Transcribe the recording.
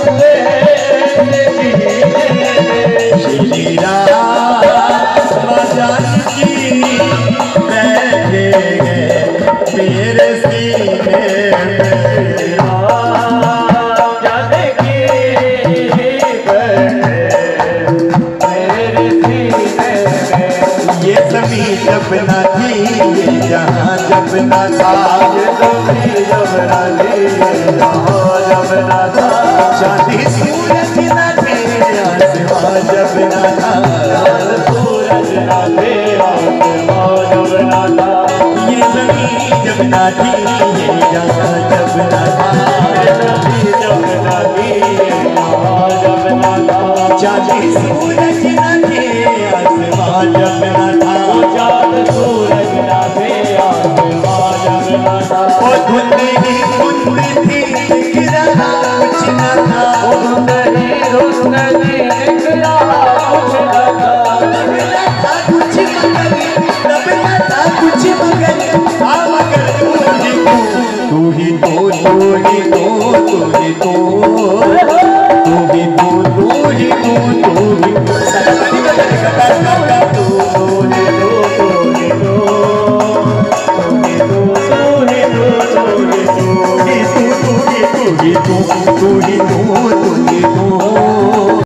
श्री राम जानकी बैठे मेरे सीने जब न थी ये जहाँ जब न था ये जमी जब न थी जहाँ जब न था चांदी सूरज न थे आसमां जब न था सूरज न थे आसमां जब न था ये जमी जब न थी ये जहाँ जब न था ये जमी जब न थी जहाँ जब न था चांदी सूरज न थे आसमां जब न था सूरज ना थे आसमां जब न था ओ धुंधली धुंधली थी रहा कुछ न था ओ धुंधली धुंधली